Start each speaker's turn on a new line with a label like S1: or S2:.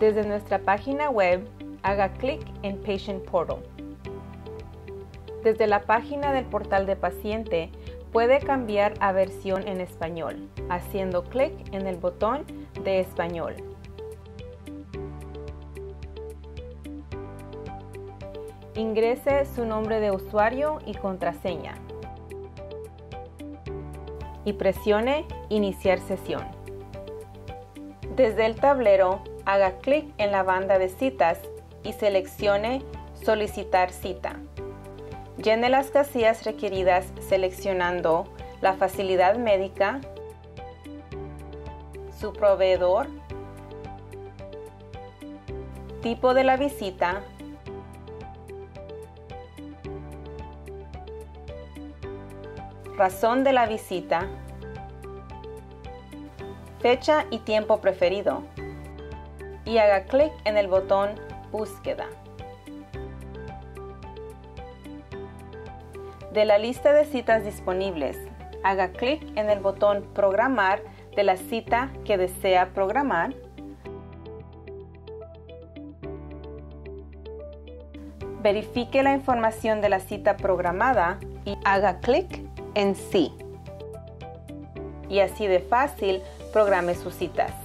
S1: Desde nuestra página web, haga clic en Patient Portal. Desde la página del portal de paciente, puede cambiar a versión en español, haciendo clic en el botón de español. Ingrese su nombre de usuario y contraseña y presione Iniciar sesión. Desde el tablero, haga clic en la banda de citas y seleccione Solicitar cita. Llene las casillas requeridas seleccionando la facilidad médica, su proveedor, tipo de la visita, razón de la visita, fecha y tiempo preferido, y haga clic en el botón Búsqueda. De la lista de citas disponibles, haga clic en el botón Programar de la cita que desea programar. Verifique la información de la cita programada y haga clic en Sí. Y así de fácil, programe sus citas.